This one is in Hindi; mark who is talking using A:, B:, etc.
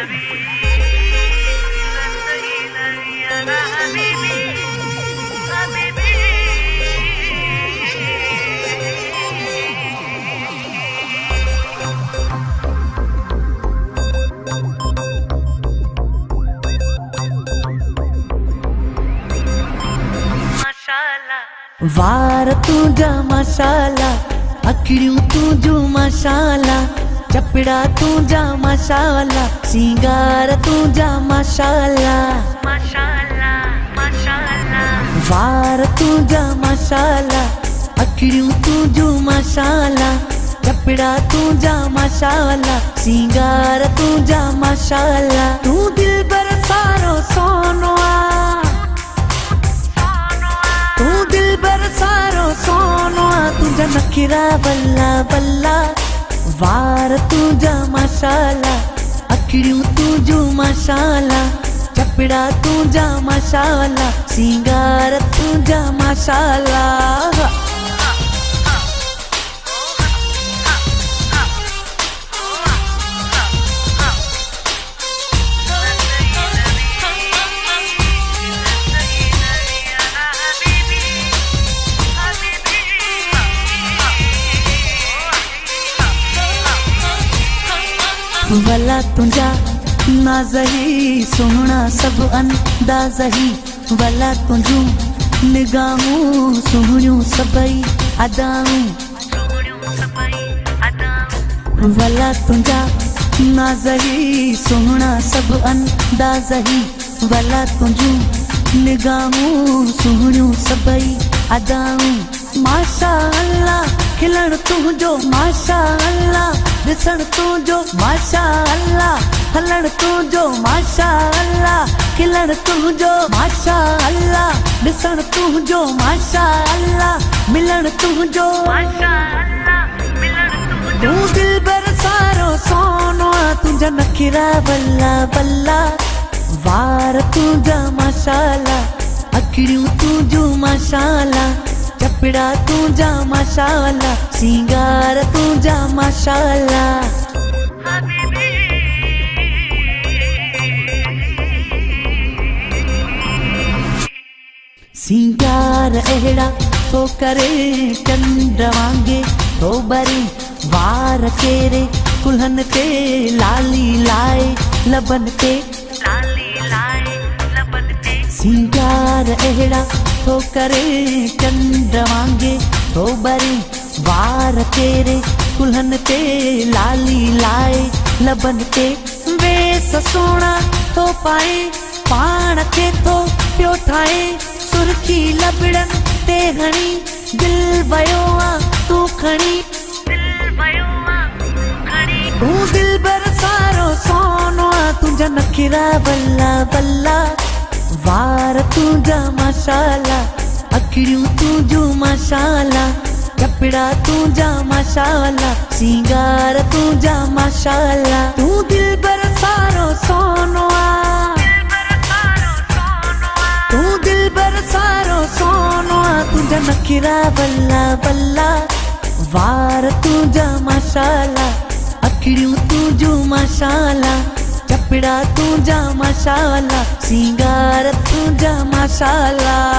A: वार तुझा माशाला, अखिड़ियूं तुझो माशाला, चपड़ा तुझा माशाला, सिंगार तुझा माशाला, माशाला माशाला। वार तुझा माशाला, अखिड़ियूं तुझो माशाला, चपड़ा तुझा माशाला, सिंगार तुझा माशाला। तू दिल बर सारो सोनवा, तू दिल बर सारो सोनवा, तुझा नखरा बल्ला बल्ला। वार तुझा माशाला, अखिड़ियूं तुझो माशाला, चपड़ा तुझा माशाला, सिंगार तुझा माशाला। वला तुझा नाज़ही सोहना सब अंदाज़ही, वला तुझू निगाहूं सोहणियूं सबई अदाऊं। वला तुझा नाज़ही सोहना सब अंदाज़ही, वला तुझू निगाहूं सोहणियूं सबई अदाऊं। माशा अल्लाह खिलण तुझो माशा अल्लाह, ॾिसण तुझो माशा अल्लाह, हलण तुझो माशा अल्लाह, खिलण तुझो माशा अल्लाह, ॾिसण तुझो माशा अल्लाह, मिलण तुझो माशा अल्लाह, मिलण तुझो। तू दिल बर सारो सोनवा, तुझा नखरा बल्ला बल्ला। वार तुझा माशाला, अखिड़ियूं तुझो माशाला, चपड़ा तुझा माशाला, सिंगार तुझा माशाला। सिंगार अहिड़ा तो करे चंड वांगे तो बरी, वार केरे कुल्हन ते लाली लाए लबन ते, लाली लाए लबन ते। सिंगार अहिड़ा तो करे चंड वांगे तो बरी, वार केरे कुल्हन ते लाली लाए लबन ते। वेस सोना तो पाए पाण खे तो पियो ठाहे, सुर्खी लबड़न ते हणी दिल वयो आ तू खणी, दिल वयो आ खणी। तू दिल बर सारो सोनवा, तुझा नखरा बल्ला बल्ला। वार तुझा माशाला, अखिड़ियूं तुझो माशाला, चपड़ा तुझा माशाला, सिंगार तुझा माशाला। तू दिल बर सारो सोनवा, तू दिल बर सारो सोनवा, तुझा नखरा बल्ला बल्ला। वार तुझा माशाला, अखिड़ियूं तुझो माशाला, चपड़ा तुझा माशाला, सिंगार तुझा माशाला।